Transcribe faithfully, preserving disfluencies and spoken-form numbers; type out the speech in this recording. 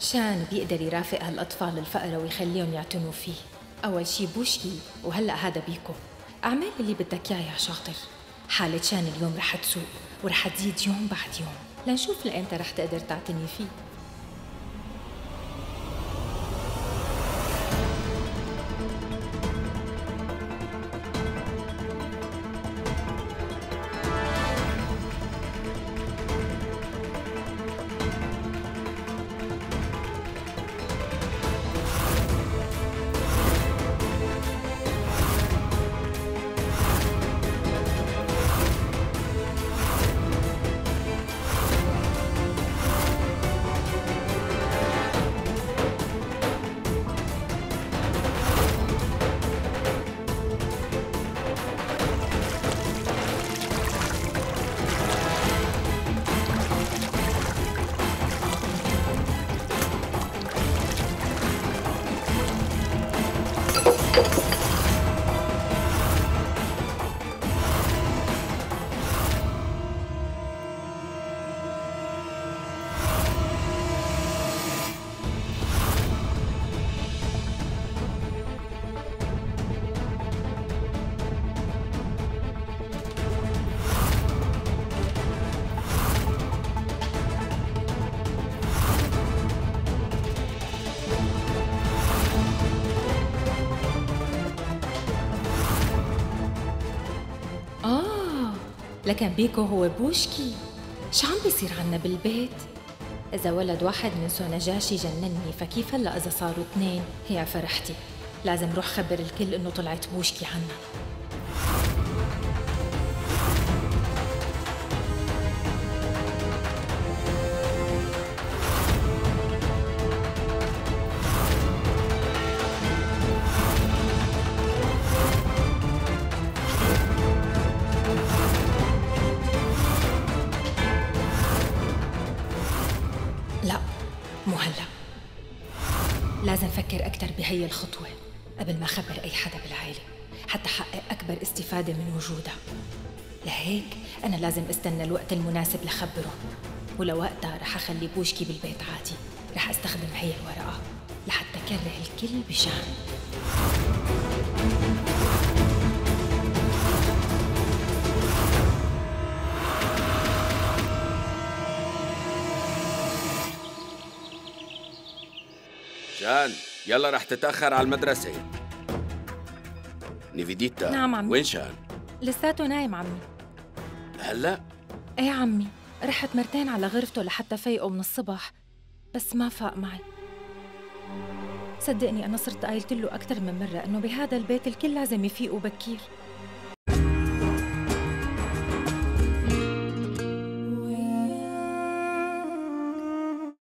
شان بيقدر يرافق هالأطفال الفقرة ويخليهم يعتنوا فيه؟ أول شي بوشكي، وهلأ هذا بيكو. أعمل اللي بدك إياه يا شاطر. حالة شان اليوم رح تسوق ورح تزيد يوم بعد يوم، لنشوف لأنت رح تقدر تعتني فيه. لكن بيكو هو بوشكي. شو عم بيصير عنا بالبيت؟ إذا ولد واحد من سوناجاشي جنني، فكيف هلأ إذا صاروا اثنين؟ هي فرحتي، لازم روح خبر الكل إنه طلعت بوشكي عنا. لا، مو هلا. لازم فكر أكثر بهي الخطوة قبل ما أخبر أي حدا بالعائلة، حتى حقق أكبر استفادة من وجودها. لهيك أنا لازم استنى الوقت المناسب لخبره، ولوقتها رح أخلي بوشكي بالبيت عادي. رح أستخدم هي الورقة لحتى كره الكل بشان. شان، يلا رح تتأخر على المدرسة. نيفيديتا. نعم عمي. وين شان؟ لساته نايم عمي. هلأ؟ ايه عمي، رحت مرتين على غرفته لحتى فيقه من الصبح، بس ما فاق معي. صدقني أنا صرت قايلت له أكثر من مرة إنه بهذا البيت الكل لازم يفيقوا بكير،